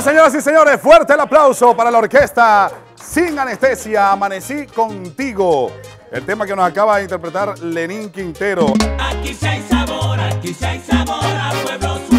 señoras y señores, fuerte el aplauso para la orquesta Sin Anestesia, Amanecí Contigo. El tema que nos acaba de interpretar Lenín Quintero. Aquí sí hay sabor a pueblo.